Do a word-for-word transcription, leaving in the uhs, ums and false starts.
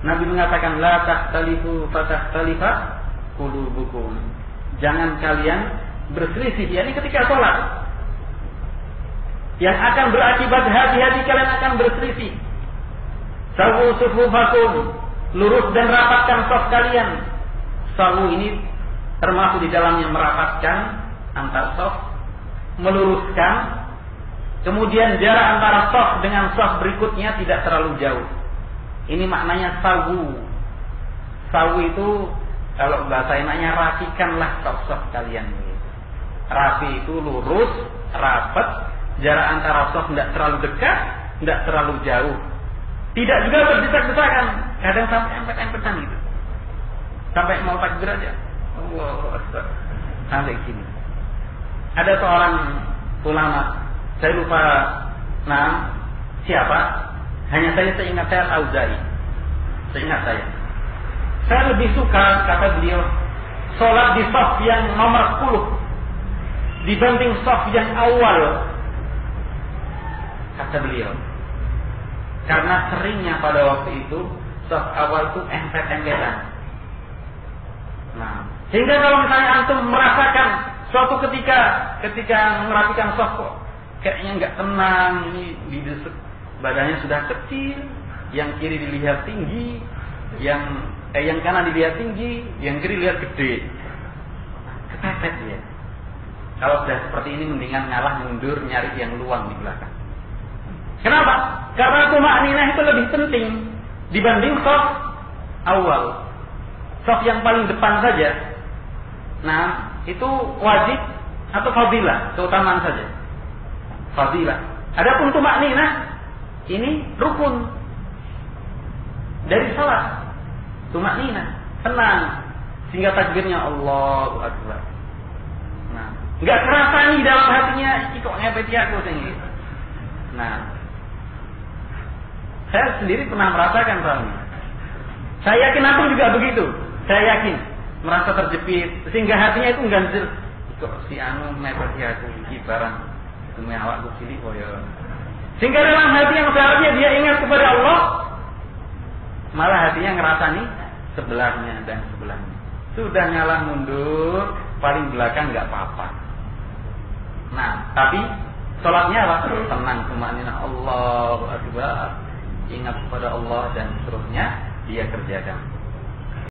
Nabi mengatakan la takhtalifu fatakhtalifa qulubukum. Jangan kalian berselisih, yakni ketika sholat. Yang akan berakibat hati-hati kalian akan berselisih. Sawu sufufakum, lurus dan rapatkan shaf kalian. Sawu ini termasuk di dalamnya merapatkan antar shaf, meluruskan. Kemudian jarak antara shaf dengan shaf berikutnya tidak terlalu jauh. Ini maknanya sawu. Sawu itu kalau bahasa enaknya rapikanlah shaf-shaf kalian. Rapi itu lurus, rapat. Jarak antara shaf tidak terlalu dekat, tidak terlalu jauh. Tidak juga berdesak-desakan. Kadang sampai empet-empetan gitu. Sampai mau takbir aja. Allahu Akbar. Sampai sini. Ada seorang ulama, saya lupa nama siapa. Hanya saya seingat saya Al-Auza'i. Seingat saya. Saya lebih suka, kata beliau, sholat di shaf yang nomor sepuluh dibanding shaf yang awal. Kata beliau, karena seringnya pada waktu itu shaf awal itu empet-empetan. Nah, sehingga kalau misalnya antum merasakan suatu ketika ketika merapikan shaf kok kayaknya nggak tenang, ini didesek, badannya sudah kecil, yang kiri dilihat tinggi, yang eh yang kanan dilihat tinggi, yang kiri lihat gede, kepepet ya. Kalau sudah seperti ini mendingan ngalah mundur nyari yang luang di belakang. Kenapa? Karena tumakninah itu lebih penting dibanding shaf awal. Shaf yang paling depan saja. Nah, itu wajib atau fadilah, keutamaan saja. Fadilah. Adapun tumakninah ini rukun dari salat. Tumakninah, tenang sehingga takbirnya Allahu Akbar. Nah, enggak kerasa nih dalam hatinya, iki kok ngepeti aku sing. Nah, saya sendiri pernah merasakan soalnya. Saya yakin antum juga begitu. Saya yakin merasa terjepit sehingga hatinya itu ngganjel. Kok si anu mepeti aku iki barang demi awakku cilik koyo. Sehingga dalam hati yang seharusnya dia ingat kepada Allah, malah hatinya ngerasani sebelahnya dan sebelahnya. Sudah ngalah mundur, paling belakang enggak apa-apa. Nah, tapi sholatnya apa? Tenang, tumakninah, Allahu Akbar. Ingat kepada Allah dan seterusnya dia kerjakan.